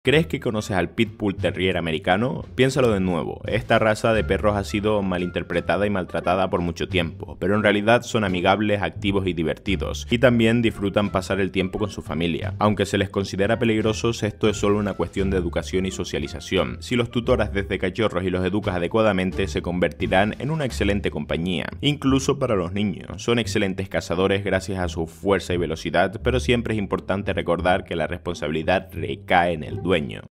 ¿Crees que conoces al Pitbull Terrier americano? Piénsalo de nuevo, esta raza de perros ha sido malinterpretada y maltratada por mucho tiempo, pero en realidad son amigables, activos y divertidos, y también disfrutan pasar el tiempo con su familia. Aunque se les considera peligrosos, esto es solo una cuestión de educación y socialización. Si los tutoras desde cachorros y los educas adecuadamente, se convertirán en una excelente compañía, incluso para los niños. Son excelentes cazadores gracias a su fuerza y velocidad, pero siempre es importante recordar que la responsabilidad recae en el dueño.